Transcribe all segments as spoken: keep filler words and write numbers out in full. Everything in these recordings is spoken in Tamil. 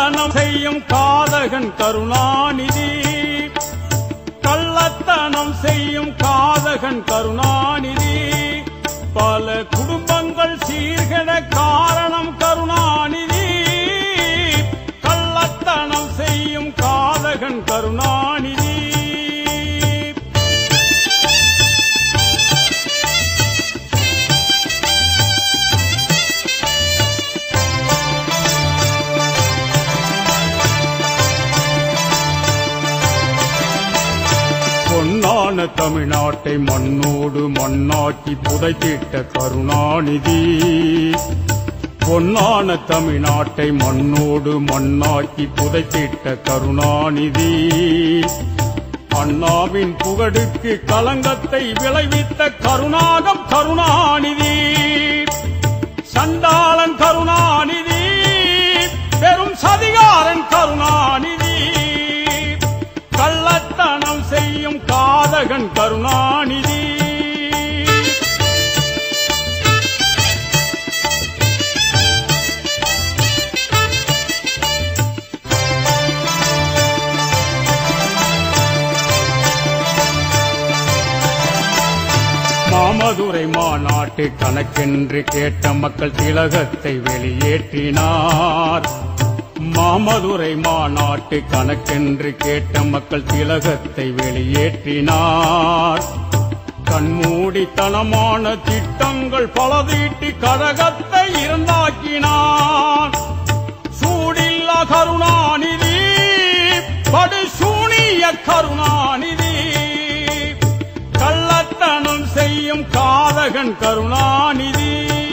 கள்ளத்தனம் செய்யும் காதகன் கருணாநிதி, கள்ளத்தனம் செய்யும் காதகன் கருணாநிதி. பல குடும்பங்கள் சீர்கெட காரணம் கருணாநிதி, கள்ளத்தனம் செய்யும் காதகன் கருணாநிதி. பொன்னான தமிழ்நாட்டை மண்ணோடு மண்ணாக்கி புதைத்திட்ட கருணாநிதி, பொன்னான தமிழ்நாட்டை மண்ணோடு மண்ணாக்கி புதைத்திட்ட கருணாநிதி. அண்ணாவின் புகழுக்கு களங்கத்தை விளைவித்த கருணாகம் கருணாநிதி. சண்டாளன் கருணாநிதி, பெரும் சதிகாரன் கருணாநிதி, கள்ளத்தனம் செய்யும் காதகன் கருணாநிதி. மாமதுரை மாநாட்டு கணக்கென்று கேட்ட மக்கள் திலகத்தை வெளியேற்றினார். மாமதுரை மாநாட்டு கணக்கென்று கேட்ட மக்கள் திலகத்தை வெளியேற்றினார். கண்மூடித்தனமான திட்டங்கள் பல தீட்டி கழகத்தை இருந்தாக்கினார். சூடில்லா கருணாநிதி, படு சூனிய கருணாநிதி, கள்ளத்தனம் செய்யும் காதகன் கருணாநிதி.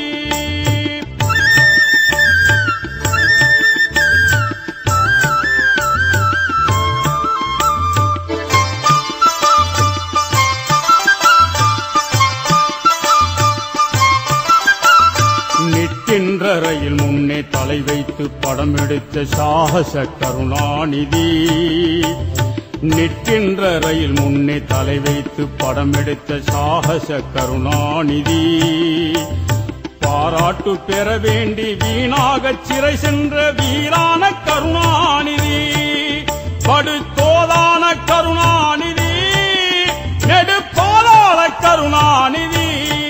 நிற்கின்ற ரயில் முன்னே தலை வைத்து படம் எடுத்த சாகச கருணாநிதி, நிற்கின்ற ரயில் முன்னே தலை வைத்து படம் எடுத்த சாகச கருணாநிதி. பாராட்டு பெற வேண்டி வீணாக சிறை சென்ற வீரான கருணாநிதி, படுதோதான கருணாநிதி, நெடுப்பாலாள கருணாநிதி,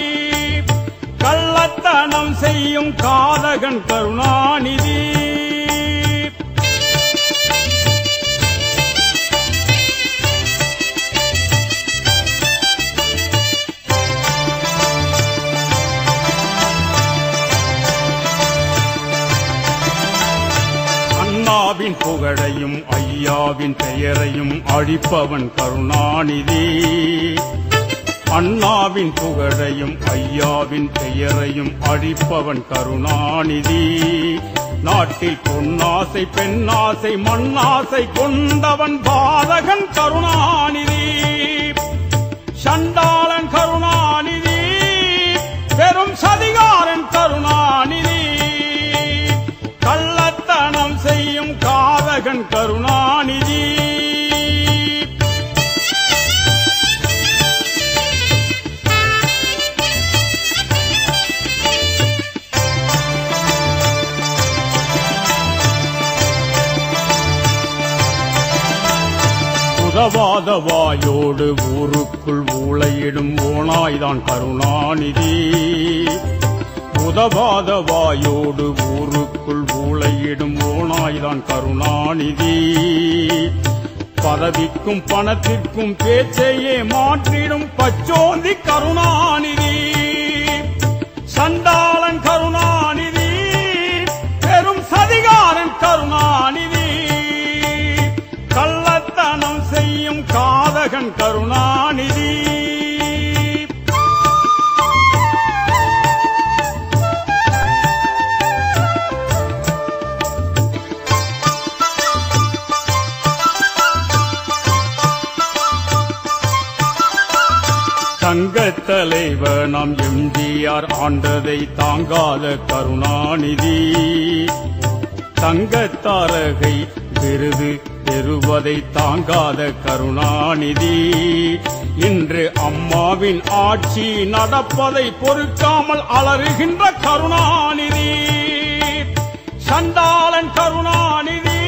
கள்ளத்தனம் செய்யும் காதகன் கருணாநிதி. அண்ணாவின் புகழையும் ஐயாவின் பெயரையும் அழிப்பவன் கருணாநிதி, அண்ணாவின் புகழையும் ஐயாவின் பெயரையும் அழிப்பவன் கருணாநிதி. நாட்டில் பொன்னாசை பெண்ணாசை மண்ணாசை கொண்டவன் பாதகன் கருணாநிதி. சண்டாளன் கருணாநிதி, பெரும் சதிகாரன் கருணாநிதி, கள்ளத்தனம் செய்யும் காதகன் கருணாநிதி. உதவாத வாயோடு ஊருக்குள் ஊளையிடும் ஓனாய்தான் கருணாநிதி, உதவாத வாயோடு ஊருக்குள் ஊளையிடும் ஓனாய்தான் கருணாநிதி. பதவிக்கும் பணத்திற்கும் பேச்சையே மாற்றிடும் பச்சோந்தி கருணாநிதி. சண்டாளன் கருணாநிதி, பெரும் சதிகாரன் கருணாநிதி, கள்ளத்தனம் செய்யும் காதகன் கருணாநிதி. தங்கத் தலைவர் நாம் எம்ஜிஆர் ஆண்டதை தாங்காத கருணாநிதி, தங்கத்தாரகை விருது பெறுவதை தாங்காத கருணாநிதி. இன்று அம்மாவின் ஆட்சி நடப்பதை பொறுக்காமல் அலறுகின்ற கருணாநிதி. சண்டாளன் கருணாநிதி,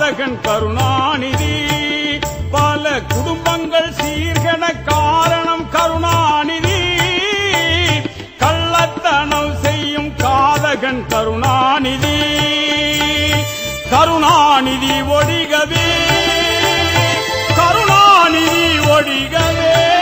காதகன் கருணாநிதி. பல குடும்பங்கள் சீர்கெட காரணம் கருணாநிதி. கள்ளத்தனம் செய்யும் காதகன் கருணாநிதி. கருணாநிதி ஒழிகவே, கருணாநிதி ஒழிகவே.